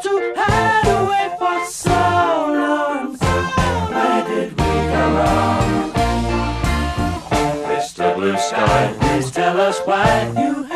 to hide away for so long. Where did we go wrong? Mr. Blue Sky, please tell us why you